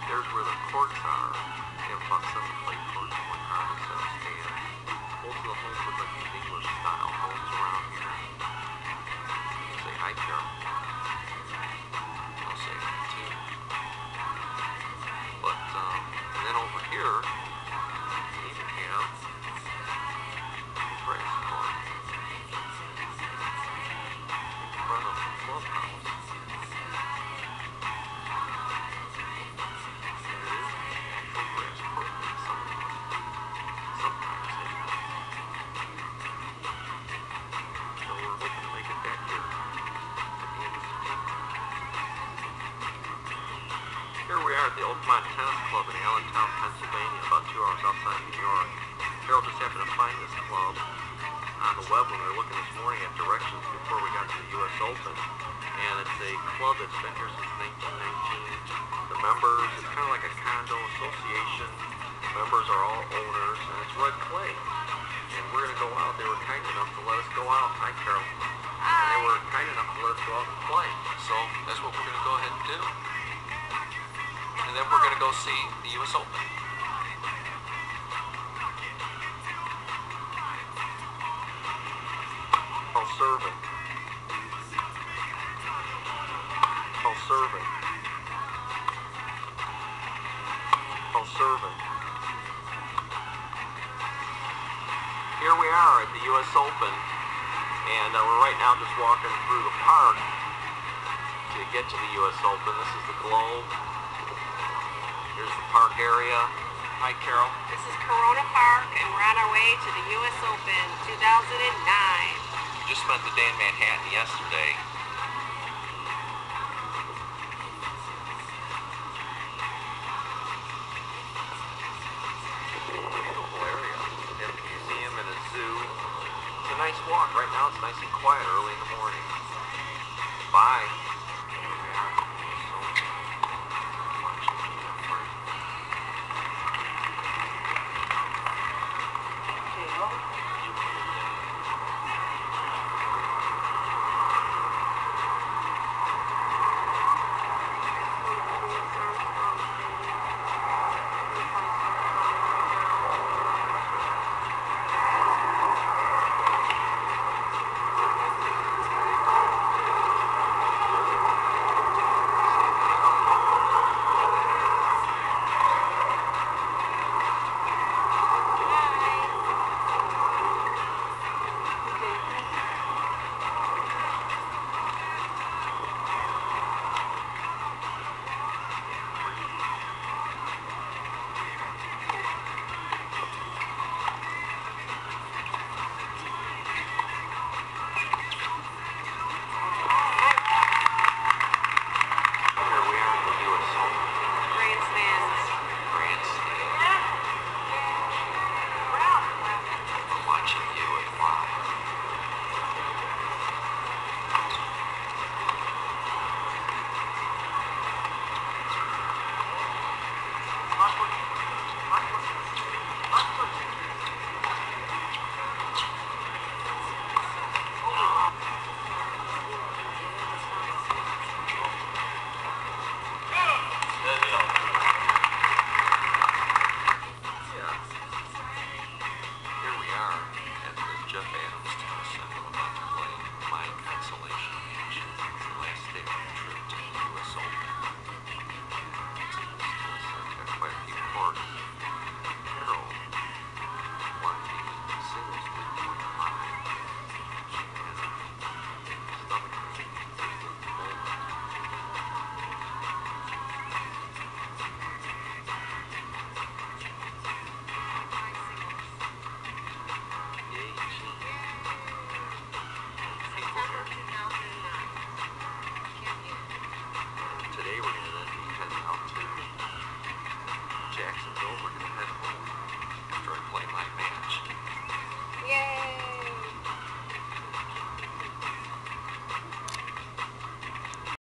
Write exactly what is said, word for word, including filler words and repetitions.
there's where the courts are. They have about seven play courts and one carpet set of stands. Most of the homes look like these English style homes around here. Say hi, Carol. I'll say hi, too. But, um, and then over here, we even have the grass court in front of the clubhouse. The Oakmont Tennis Club in Allentown, Pennsylvania, about two hours outside New York. Carol just happened to find this club on the web when we were looking this morning at directions before we got to the U S Open. And it's a club that's been here since nineteen nineteen. The members, it's kind of like a condo association. The members are all owners, and it's red clay. And we're going to go out. They were kind enough to let us go out. Hi, Carol. And they were kind enough to let us go out and play. So that's what we're going to go ahead and do. And then we're going to go see the U S Open. I'll serve it. I'll serve it. I'll serve it. Here we are at the U S Open, and uh, we're right now just walking through the park to get to the U S Open. This is the Globe. Here's the park area. Hi, Carol. This is Corona Park, and we're on our way to the U S Open two thousand nine. We just spent the day in Manhattan yesterday.